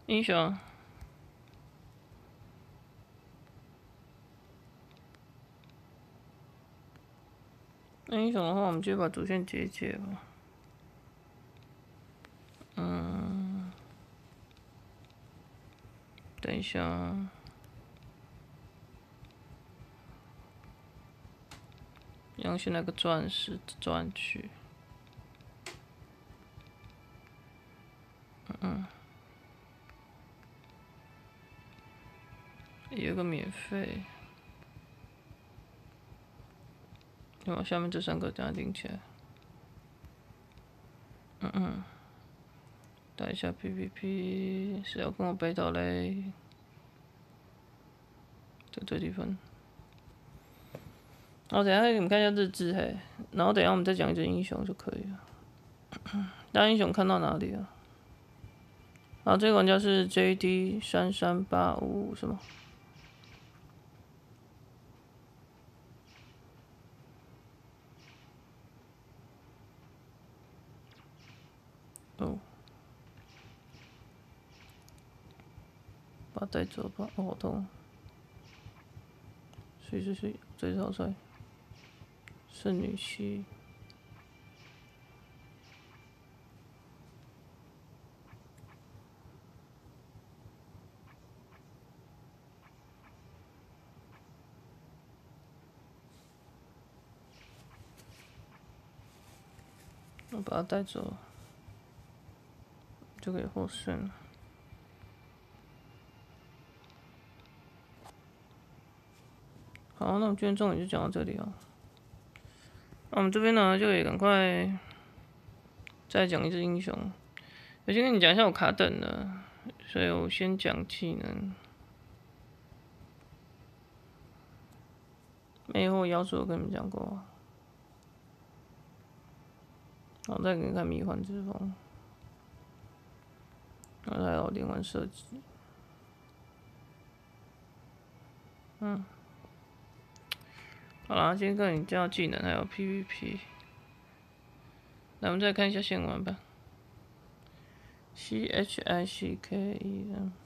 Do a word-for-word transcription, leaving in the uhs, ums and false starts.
英雄，那英雄的话，我们直接把主线解一解吧。嗯，等一下啊。阳先来个钻石钻去，嗯，有个免费，先把下面这三个等下领起来，嗯嗯，打一下 P V P， 谁要跟我背到嘞？在这地方。然后等一下你们看一下日志嘿，然后等一下我们再讲一只英雄就可以了。大英雄看到哪里了？好，这个玩家是 J D 三三八五五什么？哦，把它带走吧。哦，好痛！谁谁谁？这只好帅。圣女系。我把它带走，就可以获胜了。好，那我们今天重点就讲到这里啊。那我们这边呢，就可以赶快再讲一只英雄。我先跟你讲一下我卡等的，所以我先讲技能。魅惑妖术我跟你们讲过。好，再给你看迷幻之风。然后还有连环射击。嗯。好啦，今天跟你教技能还有 P V P。那我们再看一下线玩吧。C H I C K E。